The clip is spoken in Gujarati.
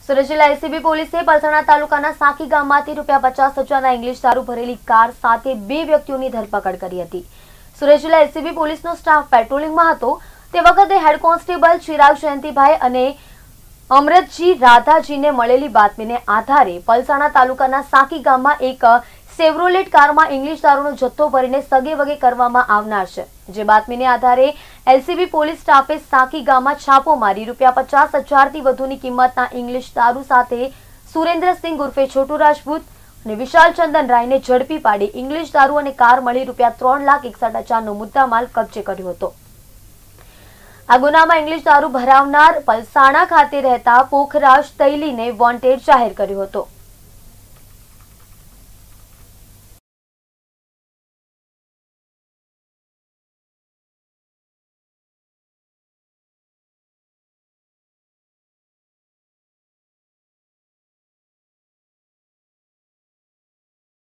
સુરત જિલ્લા એસીબી પોલીસે પલસાણા તાલુકાના સાંકી ગામમાંથી ₹50,000ના ઇંગ્લિશ દારૂ ભરેલી કાર સાથે 2 વ્યક્તિઓની ધરપકડ કરી હતી। સુરત જિલ્લા એસીબી પોલીસનો સ્ટાફ પેટ્રોલિંગમાં હતો તે વખતે હેડ કોન્સ્ટેબલ ચિરાગ જયંતિભાઈ અને અમરતજી રાધાજીને મળેલી બાતમીને આધારે પલસાણા તાલુકાના સાંકી ગામમાં એક સેવરોલેટ કારમાં ઇંગ્લિશ દારૂનો જથ્થો ભરીને સગેવગે કરવામાં આવનાર છે। જે બાતમીને આધારે એલસીબી પોલીસ સ્ટાફે સાંકી ગામમાં છાપો મારી ₹50,000થી વધુની કિંમતના ઇંગ્લિશ દારૂ સાથે સુરેન્દ્રસિંહ ઉર્ફે છોટુ રાજપૂત અને વિશાલ ચંદન રાયને ઝડપી પાડી ઇંગ્લિશ દારૂ અને કાર મળી ₹3,61,000નો મુદ્દામાલ કબજે કર્યો હતો। આ ગુનામાં ઇંગ્લિશ દારૂ ભરાવનાર પલસાણા ખાતે રહેતા પોખરાજ તૈલીને વોન્ટેડ જાહેર કર્યો હતો।